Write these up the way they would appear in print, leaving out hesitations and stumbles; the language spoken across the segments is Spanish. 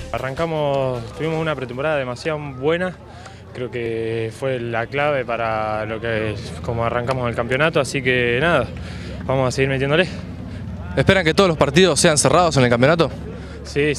Tuvimos una pretemporada demasiado buena, creo que fue la clave para lo que es como arrancamos el campeonato, así que nada, vamos a seguir metiéndole. ¿Esperan que todos los partidos sean cerrados en el campeonato? Sí,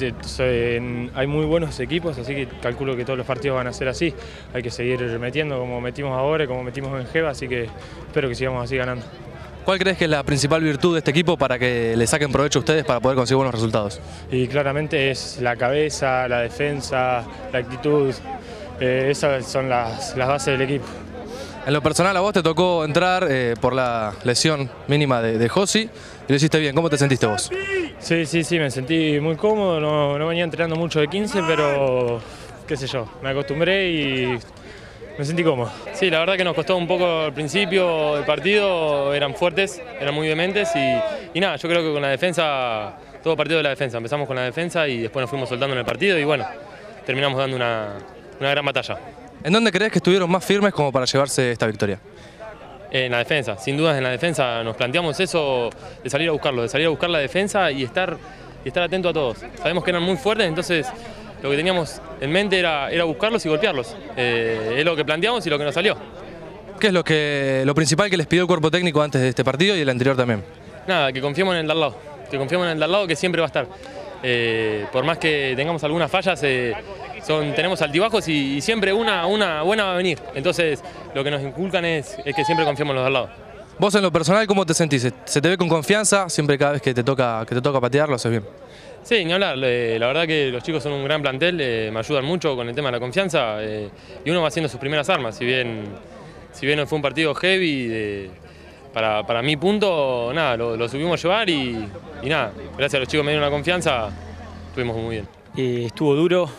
hay muy buenos equipos, así que calculo que todos los partidos van a ser así. Hay que seguir metiendo como metimos ahora y como metimos en Geva, así que espero que sigamos así ganando. ¿Cuál crees que es la principal virtud de este equipo para que le saquen provecho a ustedes para poder conseguir buenos resultados? Y claramente es la cabeza, la defensa, la actitud, esas son las bases del equipo. En lo personal a vos te tocó entrar por la lesión mínima de Josi y lo hiciste bien. ¿Cómo te sentiste vos? Sí, me sentí muy cómodo, no venía entrenando mucho de 15, pero qué sé yo, me acostumbré y me sentí cómodo. Sí, la verdad que nos costó un poco al principio del partido, eran fuertes, eran muy vehementes y nada, yo creo que con la defensa, todo partido de la defensa, empezamos con la defensa y después nos fuimos soltando en el partido y bueno, terminamos dando una gran batalla. ¿En dónde crees que estuvieron más firmes como para llevarse esta victoria? En la defensa, sin dudas en la defensa nos planteamos eso de salir a buscarlo, de salir a buscar la defensa y estar atento a todos. Sabemos que eran muy fuertes, entonces lo que teníamos en mente era buscarlos y golpearlos. Es lo que planteamos y lo que nos salió. ¿Qué es lo principal que les pidió el cuerpo técnico antes de este partido y el anterior también? Nada, que confiemos en el de al lado, que siempre va a estar. Por más que tengamos algunas fallas, tenemos altibajos y siempre una buena va a venir. Entonces lo que nos inculcan es que siempre confiemos en los de al lado. Vos en lo personal, ¿cómo te sentís? ¿Se te ve con confianza siempre cada vez que te toca patear, lo haces bien? Sí, ni hablar, la verdad que los chicos son un gran plantel, me ayudan mucho con el tema de la confianza y uno va haciendo sus primeras armas, si bien fue un partido heavy, para mi punto, nada, lo subimos a llevar y nada, gracias a los chicos me dieron la confianza, estuvimos muy bien. Estuvo duro,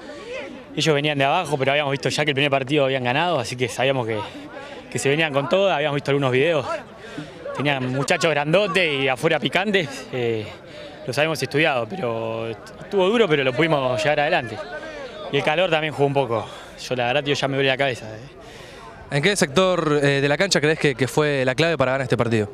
ellos venían de abajo, pero habíamos visto ya que el primer partido habían ganado, así que sabíamos que se venían con todo, habíamos visto algunos videos, tenían muchachos grandotes y afuera picantes, los habíamos estudiado, pero estuvo duro, pero lo pudimos llevar adelante. Y el calor también jugó un poco, la verdad ya me duele la cabeza. ¿En qué sector de la cancha crees que fue la clave para ganar este partido?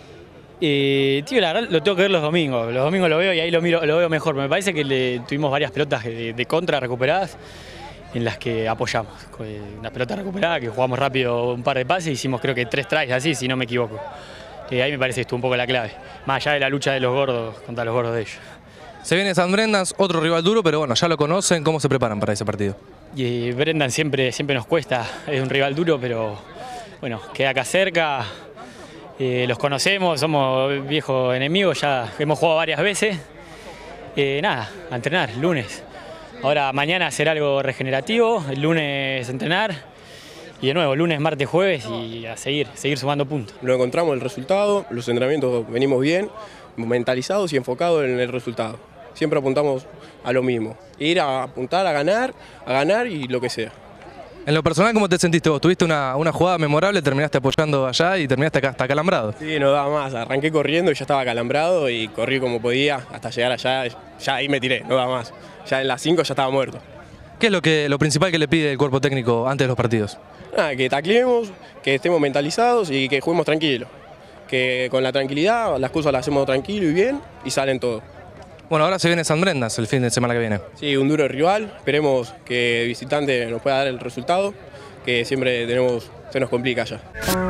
Tío, la verdad lo tengo que ver los domingos lo veo y ahí lo veo mejor. Me parece que tuvimos varias pelotas de contra recuperadas en las que apoyamos. Una pelota recuperada que jugamos rápido un par de pases, hicimos creo que 3 tries así, si no me equivoco. Ahí me parece que estuvo un poco la clave, más allá de la lucha de los gordos contra los gordos de ellos. Se viene San Brendan, otro rival duro, pero bueno, ya lo conocen. ¿Cómo se preparan para ese partido? Y Brendan siempre nos cuesta, es un rival duro, pero bueno, queda acá cerca. Los conocemos, somos viejos enemigos, ya hemos jugado varias veces. Nada, a entrenar, lunes. Ahora mañana hacer algo regenerativo, el lunes entrenar. Y de nuevo, lunes, martes, jueves y a seguir sumando puntos. Lo encontramos el resultado, los entrenamientos venimos bien, mentalizados y enfocados en el resultado. Siempre apuntamos a lo mismo, ir a apuntar a ganar y lo que sea. En lo personal, ¿cómo te sentiste vos? Tuviste una jugada memorable, terminaste apoyando allá y terminaste hasta acalambrado. Sí, no daba más, arranqué corriendo y ya estaba acalambrado y corrí como podía hasta llegar allá, ya ahí me tiré, no daba más. Ya en las 5 ya estaba muerto. ¿Qué es lo principal que le pide el cuerpo técnico antes de los partidos? Nada, que tacleemos, que estemos mentalizados y que juguemos tranquilos. Que con la tranquilidad las cosas las hacemos tranquilo y bien y salen todo. Bueno, ahora se viene San Brendan el fin de semana que viene. Sí, un duro rival, esperemos que el visitante nos pueda dar el resultado, que siempre se nos complica allá.